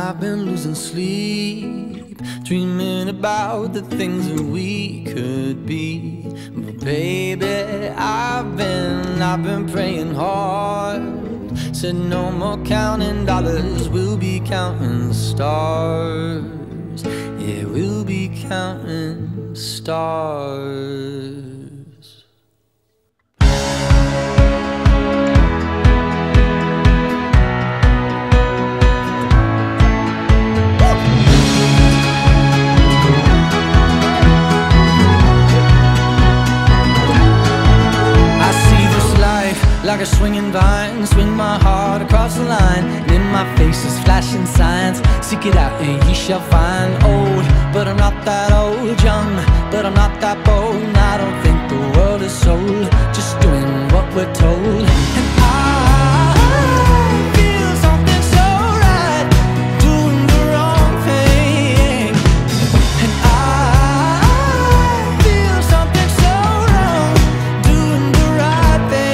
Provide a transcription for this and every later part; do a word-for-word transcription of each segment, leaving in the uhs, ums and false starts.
I've been losing sleep, dreaming about the things that we could be. But baby, I've been, I've been praying hard. Said no more counting dollars, we'll be counting stars. Yeah, we'll be counting stars. Like a swinging vine, swing my heart across the line, and in my face is flashing signs. Seek it out and ye shall find. Old, but I'm not that old. Young, but I'm not that bold. And I don't think the world is sold, just doing what we're told. And I feel something so right, doing the wrong thing. And I feel something so wrong, doing the right thing.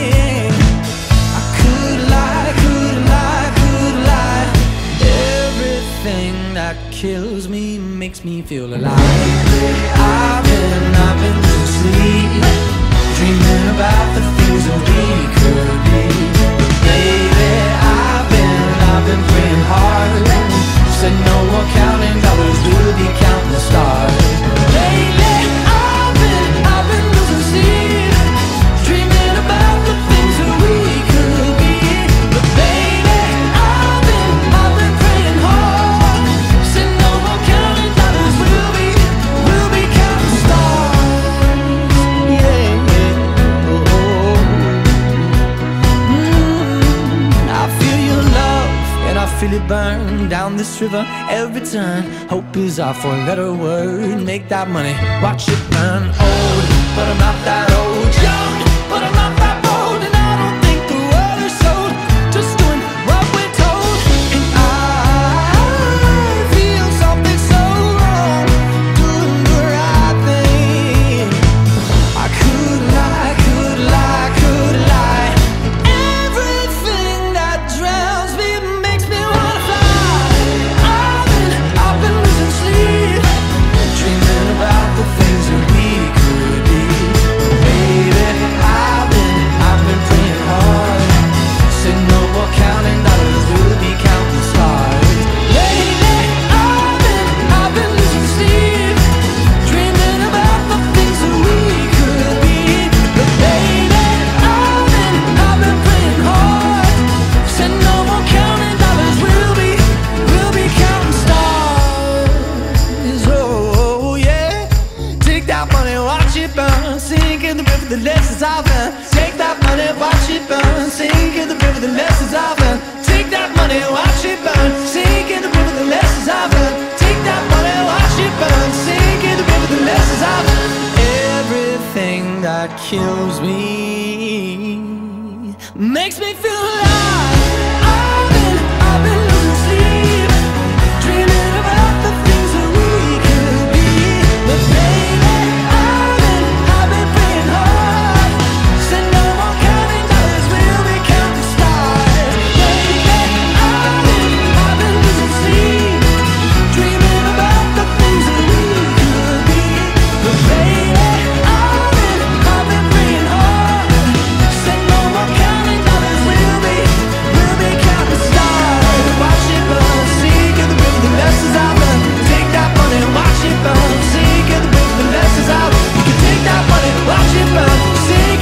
That kills me, makes me feel alive. I've been, I've been losing sleep, dreaming about the things that we could be. But baby, I've been, I've been praying hard. Said no more counting dollars, we'll be counting the stars. Lately, I've been, I've been losing sleep, dreaming about the things that we could be. But baby, I've been, I've been praying hard. Feel it burn down this river every turn. Hope is our four-letter word. Make that money, watch it burn. Old, but I'm not that old. Young, but I'm not that bold. And I don't think the world is sold, just doing what we're told. And I feel something so wrong, doing the right thing. I could lie, could lie, could lie. Everything that drowns me makes me the lessons I've learned. Take that money, watch it burn. Sink in the river, the lessons I've learned. Take that money, watch it burn. Sink in the river, the lessons I've learned. Take that money, watch it burn. Sink in the river, the lessons I've learned. Everything that kills me makes me feel alive. I've been, I've been losing sleep, dreaming about the things that we could be. But baby,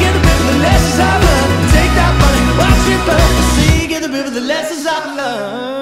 the lessons I've learned.